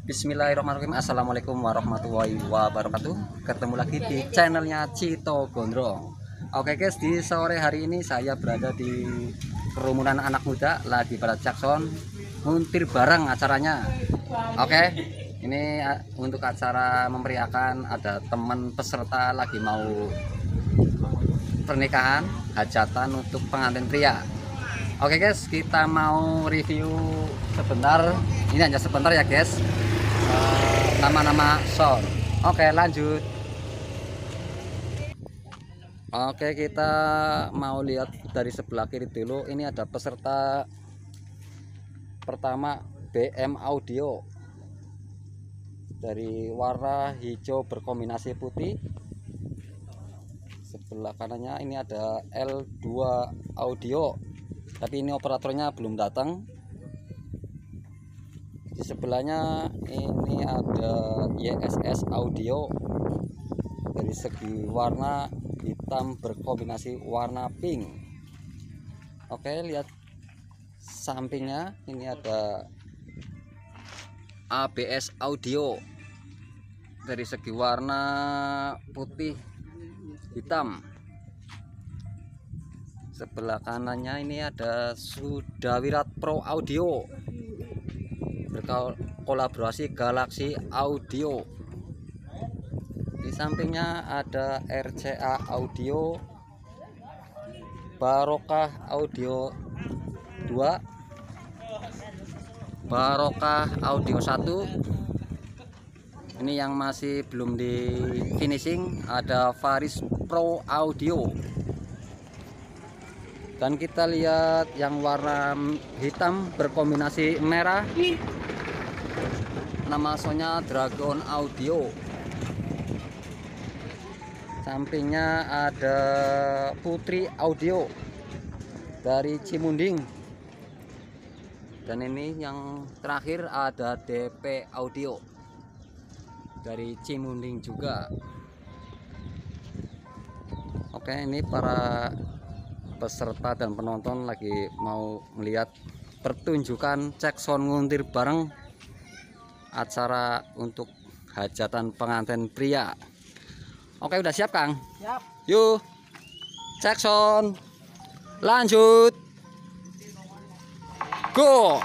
Bismillahirrahmanirrahim. Assalamualaikum warahmatullahi wabarakatuh. Ketemu lagi di channelnya Cito Gondrong. Oke guys, di sore hari ini saya berada di kerumunan anak muda lagi pada Jackson muntir bareng acaranya. Oke, ini untuk acara memeriahkan, ada teman peserta lagi mau pernikahan hajatan untuk pengantin pria. Oke guys, kita mau review sebentar. Ini hanya sebentar ya guys. Nama-nama sound. Oke, lanjut. Oke, kita mau lihat dari sebelah kiri dulu. Ini ada peserta pertama, BM Audio, dari warna hijau berkombinasi putih. Sebelah kanannya ini ada L2 Audio, tapi ini operatornya belum datang. Di sebelahnya ini ada YSS Audio, dari segi warna hitam berkombinasi warna pink. Oke, lihat sampingnya ini ada ABS Audio, dari segi warna putih hitam. Sebelah kanannya ini ada Sudawirat Pro Audio, berkolaborasi Galaxy Audio. Di sampingnya ada RCA Audio, Barokah Audio 2, Barokah Audio 1. Ini yang masih belum di finishing, ada Faris Pro Audio. Dan kita lihat yang warna hitam berkombinasi merah, nama soundnya Dragon Audio. Sampingnya ada Putri Audio dari Cimunding. Dan ini yang terakhir ada DP Audio dari Cimunding juga. Oke, ini para peserta dan penonton lagi mau melihat pertunjukan cek sound nguntir bareng acara untuk hajatan pengantin pria. Oke, udah siap Kang? Siap. Yuk, cek sound, lanjut, go.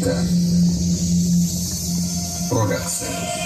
Cita Production.